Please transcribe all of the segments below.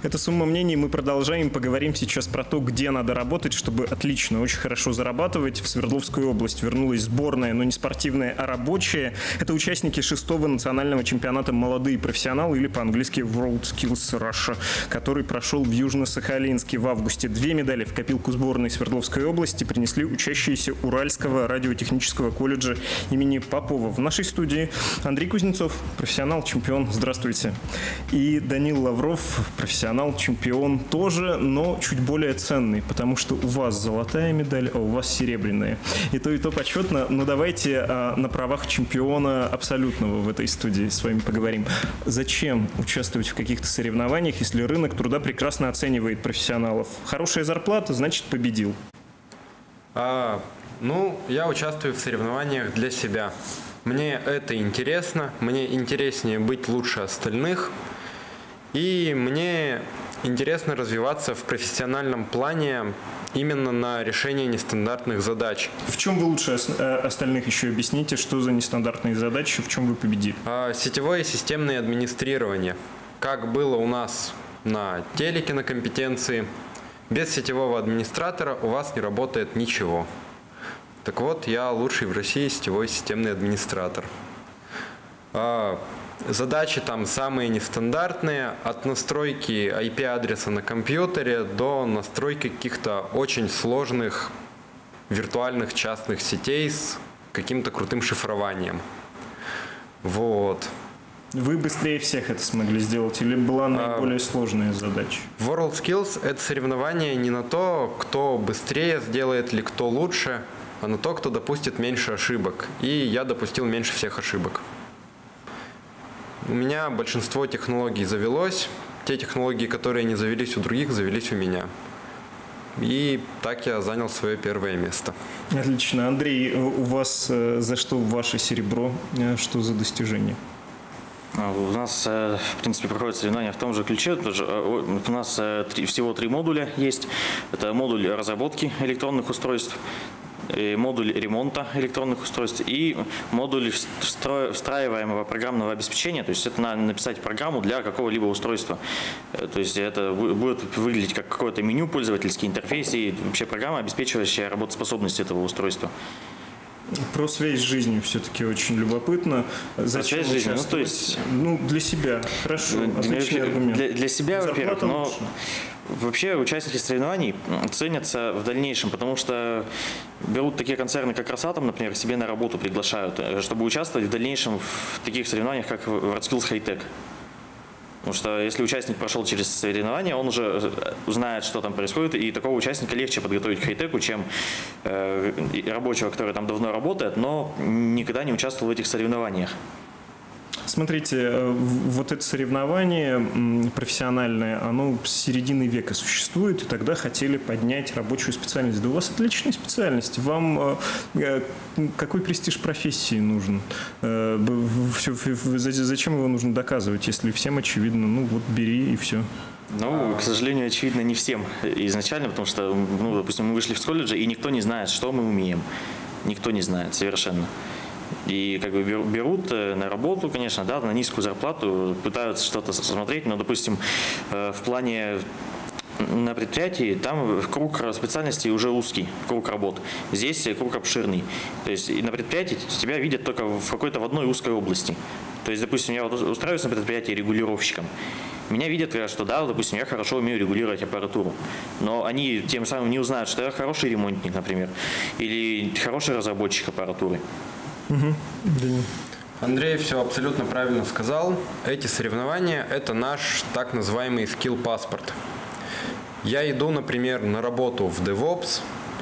Это «Сумма мнений». Мы продолжаем. Поговорим сейчас про то, где надо работать, чтобы отлично, очень хорошо зарабатывать. В Свердловскую область вернулась сборная, но не спортивная, а рабочая. Это участники 6-го национального чемпионата «Молодые профессионалы», или по-английски WorldSkills Russia, который прошел в Южно-Сахалинске в августе. 2 медали в копилку сборной Свердловской области принесли учащиеся Уральского радиотехнического колледжа имени Попова. В нашей студии Андрей Кузнецов, профессионал, чемпион. Здравствуйте. И Данил Лавров, профессионал, чемпион тоже, но чуть более ценный, потому что у вас золотая медаль, а у вас серебряная. И то почетно. Но давайте на правах чемпиона абсолютного в этой студии с вами поговорим. Зачем участвовать в каких-то соревнованиях, если рынок труда прекрасно оценивает профессионалов? Хорошая зарплата, значит, победил. Я участвую в соревнованиях для себя. Мне это интересно, мне интереснее быть лучше остальных, и мне интересно развиваться в профессиональном плане именно на решение нестандартных задач. В чем вы лучше остальных, еще объясните, что за нестандартные задачи, в чем вы победили? Сетевое и системное администрирование. Как было у нас на телеке на компетенции, без сетевого администратора у вас не работает ничего. Так вот, я лучший в России сетевой системный администратор. Задачи там самые нестандартные, от настройки IP-адреса на компьютере до настройки каких-то очень сложных виртуальных частных сетей с каким-то крутым шифрованием. Вот. Вы быстрее всех это смогли сделать или была наиболее сложная задача? WorldSkills – это соревнование не на то, кто быстрее сделает или кто лучше, а на то, кто допустит меньше ошибок. И я допустил меньше всех ошибок. У меня большинство технологий завелось. Те технологии, которые не завелись у других, завелись у меня. И так я занял свое первое место. Отлично. Андрей, у вас за что ваше серебро? Что за достижение? У нас, в принципе, проходят соревнования в том же ключе. У нас всего 3 модуля есть. Это модуль разработки электронных устройств, модуль ремонта электронных устройств и модуль встраиваемого программного обеспечения. То есть это надо написать программу для какого-либо устройства. То есть это будет выглядеть как какое-то меню, пользовательский интерфейс и вообще программа, обеспечивающая работоспособность этого устройства. Про связь с жизнью все-таки очень любопытно. Зачем связь с жизнью? То есть, для себя. Хорошо, отличный аргумент. Для себя, во-первых, но вообще участники соревнований ценятся в дальнейшем, потому что берут такие концерны, как Росатом, например, себе на работу приглашают, чтобы участвовать в дальнейшем в таких соревнованиях, как WorldSkills High-Tech. Потому что если участник прошел через соревнования, он уже знает, что там происходит, и такого участника легче подготовить к хай-теку, чем рабочего, который там давно работает, но никогда не участвовал в этих соревнованиях. Смотрите, вот это соревнование профессиональное, оно с середины века существует, и тогда хотели поднять рабочую специальность. Да у вас отличная специальность. Вам какой престиж профессии нужен? Зачем его нужно доказывать, если всем очевидно? Бери и все. К сожалению, очевидно, не всем изначально, потому что, допустим, мы вышли с колледжа, и никто не знает, что мы умеем. Никто не знает совершенно. И берут на работу, конечно, на низкую зарплату, пытаются что-то смотреть, но, допустим, в плане на предприятии там круг специальностей уже узкий, круг работ. Здесь круг обширный. То есть на предприятии тебя видят только в одной узкой области. То есть, допустим, я устраиваюсь на предприятии регулировщиком. Меня видят, что допустим, я хорошо умею регулировать аппаратуру. Но они тем самым не узнают, что я хороший ремонтник, например, или хороший разработчик аппаратуры. Андрей все абсолютно правильно сказал. Эти соревнования – это наш так называемый скилл-паспорт. Я иду, например, на работу в DevOps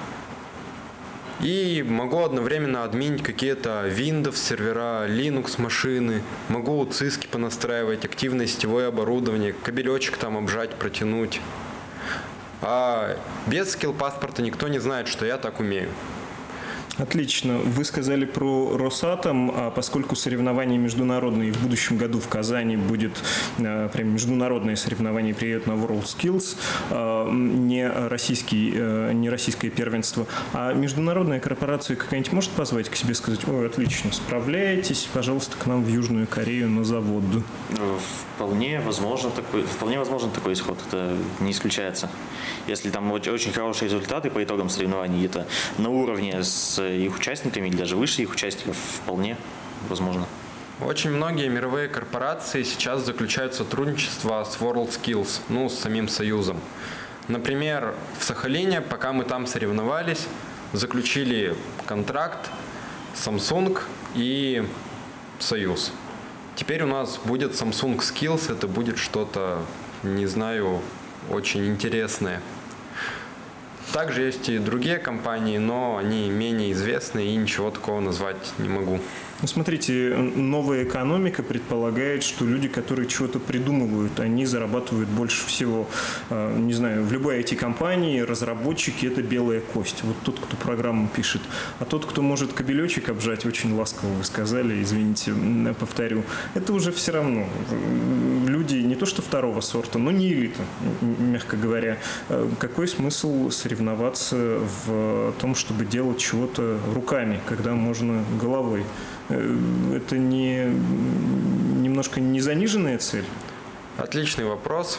и могу одновременно админить какие-то Windows сервера, Linux машины, могу циски понастраивать, активное сетевое оборудование, кабелечек там обжать, протянуть. А без скилл-паспорта никто не знает, что я так умею. Отлично. Вы сказали про Росатом, а поскольку соревнования международные, в будущем году в Казани будет прям международное соревнование приедет на WorldSkills, не российское первенство, а международная корпорация какая-нибудь может позвать к себе, сказать: ой, отлично, справляетесь, пожалуйста, к нам в Южную Корею на завод? Вполне возможен такой исход, это не исключается. Если там очень хорошие результаты по итогам соревнований, это на уровне с их участниками или даже выше их участников, вполне возможно. Очень многие мировые корпорации сейчас заключают сотрудничество с WorldSkills, с самим Союзом. Например, в Сахалине, пока мы там соревновались, заключили контракт Samsung и Союз. Теперь у нас будет Samsung Skills, это будет что-то, не знаю, очень интересное. Также есть и другие компании, но они менее известны, и ничего такого назвать не могу. Смотрите, новая экономика предполагает, что люди, которые чего-то придумывают, они зарабатывают больше всего. Не знаю, в любой IT-компании разработчики – это белая кость. Вот тот, кто программу пишет. А тот, кто может кабелечек обжать, очень ласково вы сказали, извините, повторю, это уже все равно. Люди не то что второго сорта, но не элита, мягко говоря. Какой смысл соревноваться в том, чтобы делать чего-то руками, когда можно головой? Это немножко не заниженная цель? Отличный вопрос.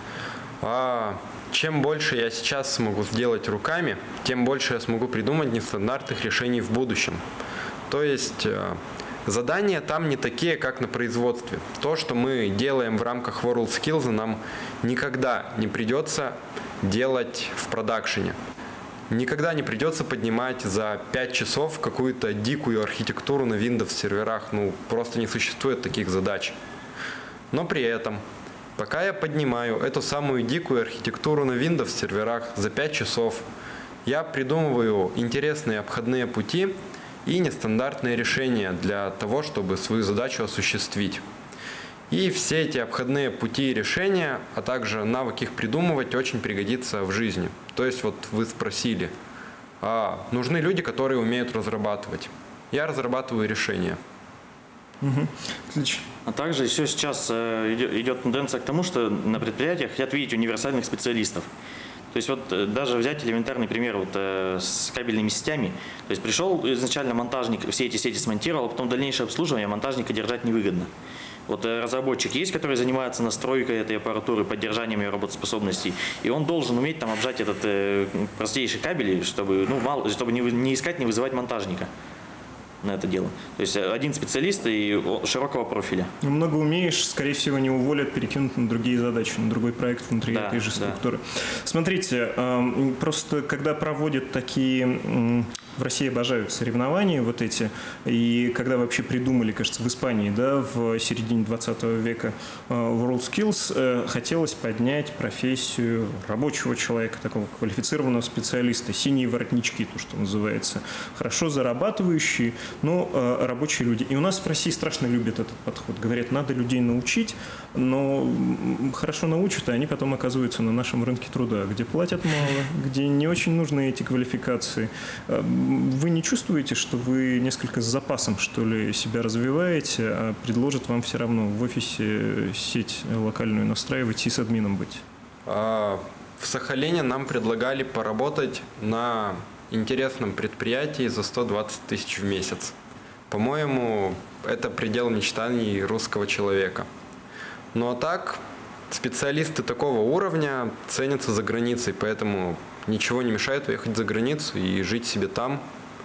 Чем больше я сейчас смогу сделать руками, тем больше я смогу придумать нестандартных решений в будущем. То есть задания там не такие, как на производстве. То, что мы делаем в рамках WorldSkills, нам никогда не придется делать в продакшене. Никогда не придется поднимать за 5 часов какую-то дикую архитектуру на Windows серверах. Просто не существует таких задач. Но при этом, пока я поднимаю эту самую дикую архитектуру на Windows серверах за 5 часов, я придумываю интересные обходные пути и нестандартные решения для того, чтобы свою задачу осуществить. И все эти обходные пути и решения, а также навык их придумывать очень пригодится в жизни. То есть вот вы спросили, нужны люди, которые умеют разрабатывать. Я разрабатываю решения. Отлично. А также еще сейчас идет тенденция к тому, что на предприятиях хотят видеть универсальных специалистов. То есть вот даже взять элементарный пример с кабельными сетями. То есть пришел изначально монтажник, все эти сети смонтировал, а потом дальнейшее обслуживание монтажника держать невыгодно. Вот разработчик есть, который занимается настройкой этой аппаратуры, поддержанием ее работоспособности, и он должен уметь там обжать этот простейший кабель, чтобы, чтобы не искать, не вызывать монтажника на это дело. То есть один специалист и широкого профиля. Много умеешь, скорее всего, не уволят, перекинут на другие задачи, на другой проект внутри этой же структуры. Смотрите, просто когда проводят такие... В России обожают соревнования вот эти. И когда вообще придумали, кажется, в Испании, в середине 20 века WorldSkills, хотелось поднять профессию рабочего человека, такого квалифицированного специалиста. Синие воротнички, то, что называется. Хорошо зарабатывающие, но рабочие люди. И у нас в России страшно любят этот подход. Говорят, надо людей научить, но хорошо научат, а они потом оказываются на нашем рынке труда, где платят мало, где не очень нужны эти квалификации. Вы не чувствуете, что вы несколько с запасом, что ли, себя развиваете, а предложат вам все равно в офисе сеть локальную настраивать, сисадмином быть? В Сахалине нам предлагали поработать на интересном предприятии за 120 тысяч в месяц. По-моему, это предел мечтаний русского человека. Ну а так, специалисты такого уровня ценятся за границей, поэтому ничего не мешает уехать за границу и жить себе там.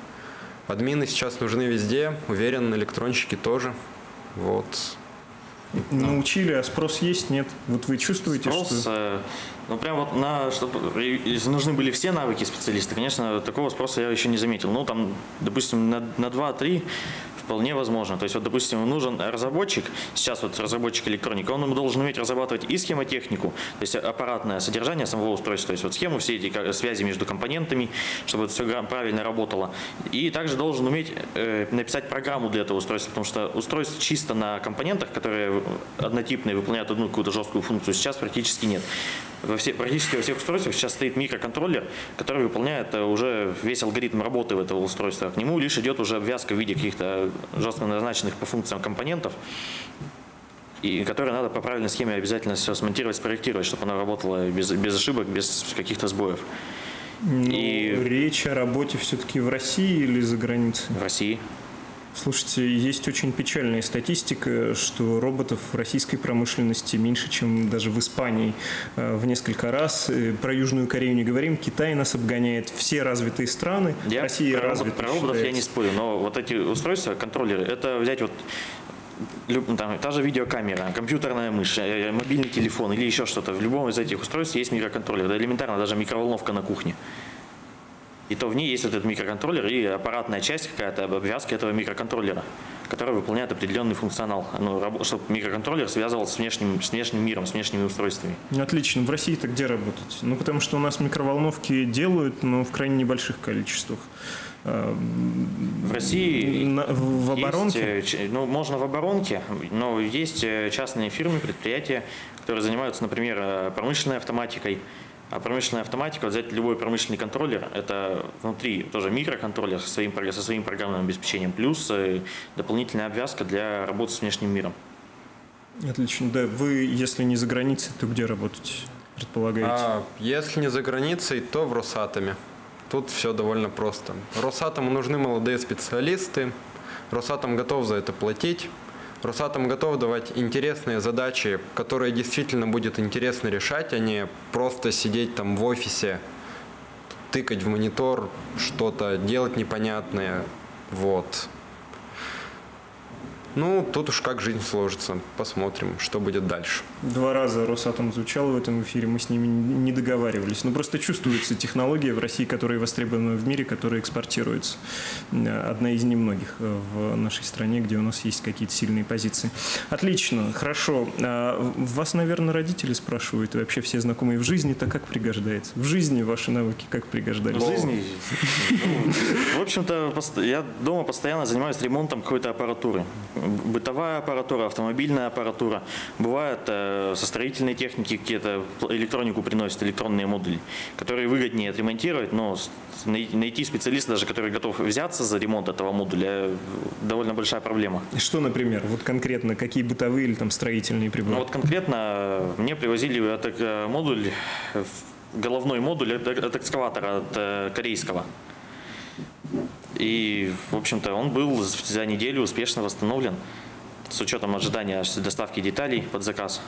Админы сейчас нужны везде, уверен, электронщики тоже. Вот. Научили, а спрос есть, нет? Вот вы чувствуете, спрос, что... прям вот чтобы если нужны были все навыки специалиста, конечно, такого спроса я еще не заметил. Там, допустим, на 2-3 вполне возможно. То есть, вот, допустим, нужен разработчик, сейчас вот разработчик электроники, он должен уметь разрабатывать и схемотехнику, то есть аппаратное содержание самого устройства, то есть вот схему, все эти связи между компонентами, чтобы это все правильно работало. И также должен уметь написать программу для этого устройства, потому что устройств чисто на компонентах, которые однотипные, выполняют одну какую-то жесткую функцию, сейчас практически нет. Практически во всех устройствах сейчас стоит микроконтроллер, который выполняет уже весь алгоритм работы в этого устройства. К нему лишь идет уже обвязка в виде каких-то жестко назначенных по функциям компонентов, и которые надо по правильной схеме обязательно все смонтировать, спроектировать, чтобы она работала без ошибок, без каких-то сбоев. И речь о работе все-таки в России или за границей? В России. Слушайте, есть очень печальная статистика, что роботов в российской промышленности меньше, чем даже в Испании в несколько раз. Про Южную Корею не говорим, Китай нас обгоняет, все развитые страны, Россия развита. Про роботов я не спорю, но вот эти устройства, контроллеры, это взять вот там, та же видеокамера, компьютерная мышь, мобильный телефон или еще что-то. В любом из этих устройств есть микроконтроллер, да элементарно даже микроволновка на кухне. И то в ней есть этот микроконтроллер и аппаратная часть какая-то, обвязка этого микроконтроллера, которая выполняет определенный функционал, чтобы микроконтроллер связывался с внешним миром, с внешними устройствами. Отлично. В России-то где работать? Ну, потому что у нас микроволновки делают, но в крайне небольших количествах. В России в оборонке? Можно в оборонке, но есть частные фирмы, предприятия, которые занимаются, например, промышленной автоматикой. А промышленная автоматика, вот взять любой промышленный контроллер, это внутри тоже микроконтроллер со своим программным обеспечением, плюс дополнительная обвязка для работы с внешним миром. Отлично. Да, вы, если не за границей, то где работаете, предполагаете? Если не за границей, то в Росатоме. Тут все довольно просто. Росатому нужны молодые специалисты, Росатом готов за это платить. Росатом готов давать интересные задачи, которые действительно будет интересно решать, а не просто сидеть там в офисе, тыкать в монитор, что-то делать непонятное. Вот. Ну, тут уж как жизнь сложится. Посмотрим, что будет дальше. 2 раза Росатом звучал в этом эфире, мы с ними не договаривались. Но просто чувствуется технология в России, которая востребована в мире, которая экспортируется. Одна из немногих в нашей стране, где у нас есть какие-то сильные позиции. Отлично, хорошо. Вас, наверное, родители спрашивают, и вообще все знакомые в жизни-то как пригождается? В жизни ваши навыки как пригождались? В жизни? В общем-то, я дома постоянно занимаюсь ремонтом какой-то аппаратуры. Бытовая аппаратура, автомобильная аппаратура. Бывает со строительной техники какие-то электронику приносят, электронные модули, которые выгоднее отремонтировать, но найти специалиста, даже который готов взяться за ремонт этого модуля, довольно большая проблема. Что, например, вот конкретно, какие бытовые или там строительные приборы? Ну, вот конкретно мне привозили модуль, головной модуль от экскаватора, от корейского. И, в общем-то, он был за неделю успешно восстановлен с учетом ожидания доставки деталей под заказ.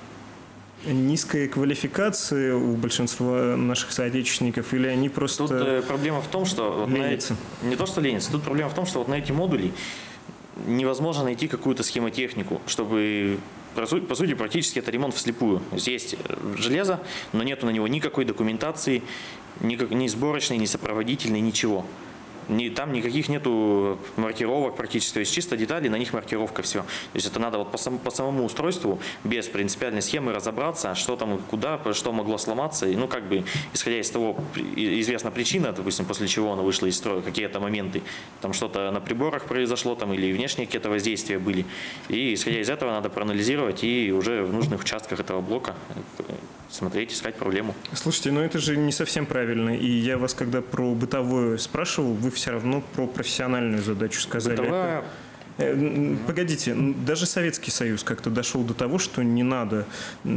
Низкая квалификация у большинства наших соотечественников или они просто Тут проблема в том, что ленятся? Не то, что ленятся, тут проблема в том, что вот на эти модули невозможно найти какую-то схемотехнику, чтобы, по сути, практически это ремонт вслепую. То есть есть железо, но нету на него никакой документации, ни сборочной, ни сопроводительной, ничего. Там никаких нету маркировок практически, то есть чисто детали, на них маркировка, все. То есть это надо вот по самому устройству без принципиальной схемы разобраться, что там, куда, что могло сломаться. И, как бы, исходя из того, известна причина, допустим, после чего оно вышло из строя, какие-то моменты, там что-то на приборах произошло, там, или внешние какие-то воздействия были. И исходя из этого надо проанализировать и уже в нужных участках этого блока смотреть, искать проблему. Слушайте, но это же не совсем правильно. И я вас, когда про бытовое спрашивал, вы все равно про профессиональную задачу сказали. Бытовая... Погодите, даже Советский Союз как-то дошел до того, что не надо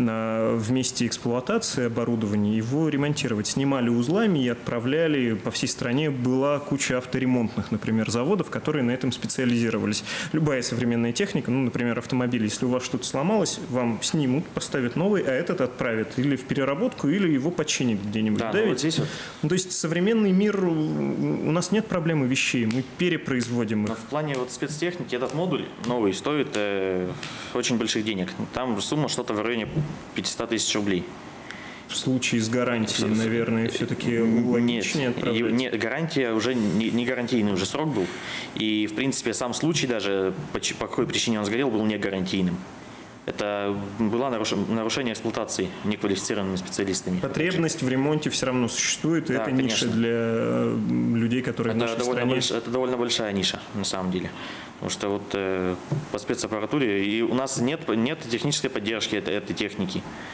в месте эксплуатации оборудования его ремонтировать. Снимали узлами и отправляли по всей стране. Была куча авторемонтных, например, заводов, которые на этом специализировались. Любая современная техника, например, автомобиль, если у вас что-то сломалось, вам снимут, поставят новый, а этот отправят или в переработку, или его починят где-нибудь. Да, вот здесь вот. То есть современный мир, у нас нет проблемы вещей, мы перепроизводим их. Но в плане вот спецтехники этот модуль новый стоит очень больших денег. Там сумма что-то в районе 500 тысяч рублей. В случае с гарантией, наверное, все-таки логичнее отправлять? Нет, гарантия уже не гарантийный уже срок был. И, в принципе, сам случай даже, по какой причине он сгорел, был не гарантийным. Это было нарушение эксплуатации неквалифицированными специалистами. Потребность в ремонте все равно существует, и да, это конечно. ниша для людей, которые в нашей стране. Это довольно большая ниша, на самом деле. Потому что вот по спецаппаратуре и у нас нет технической поддержки этой техники.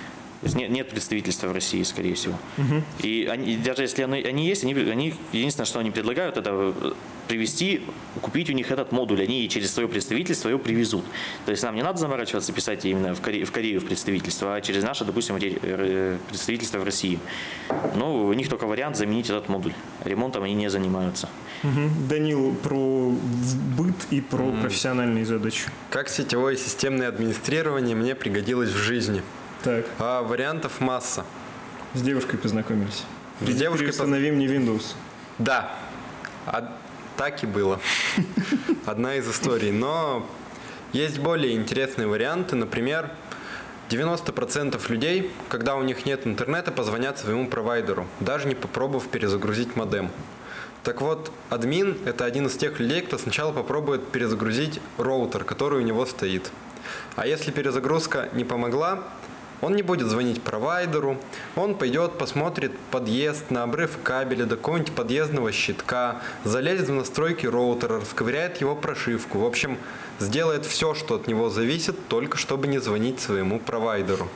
То есть нет представительства в России, скорее всего. И даже если они есть, они единственное, что они предлагают, это привезти, купить у них этот модуль. Они через свое представительство его привезут. То есть нам не надо заморачиваться, писать именно в Корею в представительство, а через наше, допустим, представительство в России. Но у них только вариант заменить этот модуль. Ремонтом они не занимаются. Данил, про быт и про профессиональные задачи. Как сетевое системное администрирование мне пригодилось в жизни? Так. А вариантов масса. С девушкой познакомились. С девушкой установи мне Windows. Да. Так и было. Одна из историй. Но есть более интересные варианты. Например, 90% людей, когда у них нет интернета, позвонят своему провайдеру, даже не попробовав перезагрузить модем. Так вот, админ – это один из тех людей, кто сначала попробует перезагрузить роутер, который у него стоит. А если перезагрузка не помогла, он не будет звонить провайдеру, он пойдет, посмотрит подъезд на обрыв кабеля до какого-нибудь подъездного щитка, залезет в настройки роутера, расковыряет его прошивку. В общем, сделает все, что от него зависит, только чтобы не звонить своему провайдеру.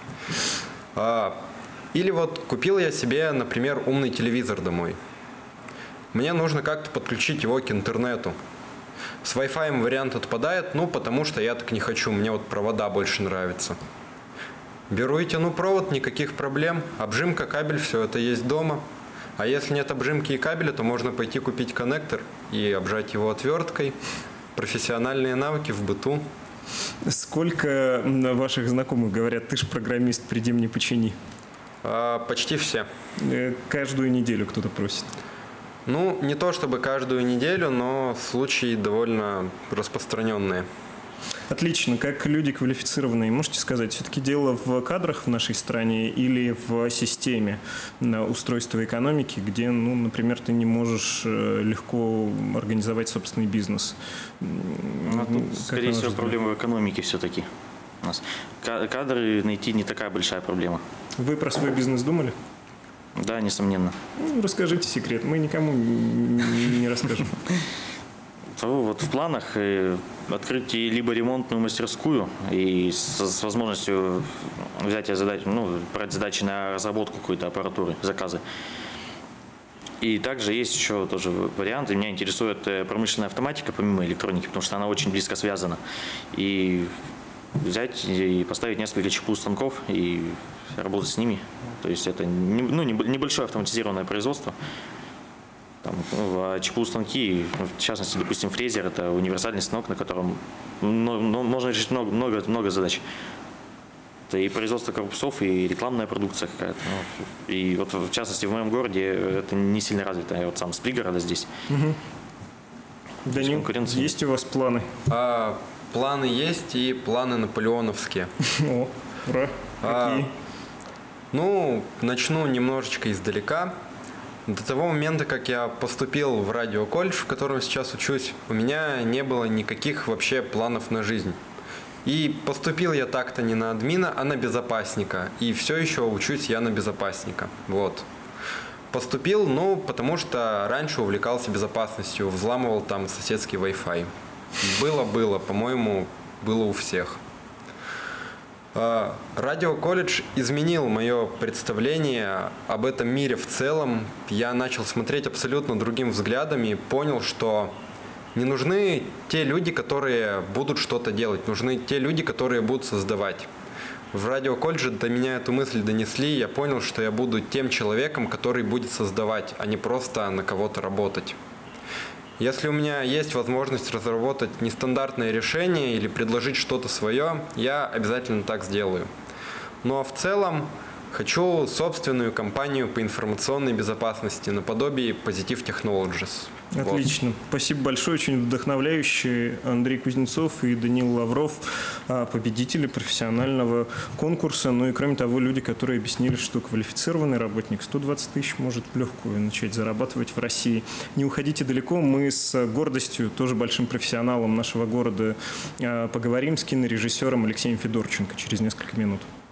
Или вот купил я себе, например, умный телевизор домой. Мне нужно как-то подключить его к интернету. С Wi-Fi вариант отпадает, потому что я так не хочу, мне вот провода больше нравятся. Беру и тяну провод, никаких проблем. Обжимка, кабель, все это есть дома. А если нет обжимки и кабеля, то можно пойти купить коннектор и обжать его отверткой. Профессиональные навыки в быту. Сколько ваших знакомых говорят: ты ж программист, приди мне почини? Почти все. Каждую неделю кто-то просит. Не то чтобы каждую неделю, но случаи довольно распространенные. Отлично. Как люди квалифицированные, можете сказать, все-таки дело в кадрах в нашей стране или в системе устройства экономики, где, например, ты не можешь легко организовать собственный бизнес? Тут, скорее всего, проблема в экономике все-таки. У нас кадры найти не такая большая проблема. Вы про свой бизнес думали? Да, несомненно. Расскажите секрет, мы никому не расскажем. Вот в планах открыть либо ремонтную мастерскую и с возможностью взять задачу, брать задачи на разработку какой-то аппаратуры, заказы. И также есть еще тоже варианты. Меня интересует промышленная автоматика помимо электроники, потому что она очень близко связана. И взять и поставить несколько ЧПУ-станков и работать с ними. То есть это небольшое автоматизированное производство. А ЧПУ-станки, в частности, допустим, фрезер – это универсальный станок, на котором можно решить много задач. Это и производство корпусов, и рекламная продукция какая-то. И вот, в частности, в моем городе это не сильно развито. Я вот сам с пригорода здесь. Данил, есть у вас планы? Планы есть, и планы наполеоновские. О, ура! Какие? Начну немножечко издалека. До того момента, как я поступил в радиоколледж, в котором сейчас учусь, у меня не было никаких вообще планов на жизнь. И поступил я так-то не на админа, а на безопасника. И все еще учусь я на безопасника. Вот. Поступил, потому что раньше увлекался безопасностью, взламывал там соседский Wi-Fi. Было, по-моему, было у всех. Радиоколледж изменил мое представление об этом мире в целом. Я начал смотреть абсолютно другим взглядом и понял, что не нужны те люди, которые будут что-то делать, нужны те люди, которые будут создавать. В радиоколледже до меня эту мысль донесли, и я понял, что я буду тем человеком, который будет создавать, а не просто на кого-то работать. Если у меня есть возможность разработать нестандартное решение или предложить что-то свое, я обязательно так сделаю. Ну а в целом хочу собственную компанию по информационной безопасности наподобие Positive Technologies. Отлично. Вот. Спасибо большое. Очень вдохновляющие Андрей Кузнецов и Данил Лавров, победители профессионального конкурса. Ну и кроме того, люди, которые объяснили, что квалифицированный работник 120 тысяч может в легкую начать зарабатывать в России. Не уходите далеко. Мы с гордостью, тоже большим профессионалом нашего города, поговорим с кинорежиссером Алексеем Федорченко через несколько минут.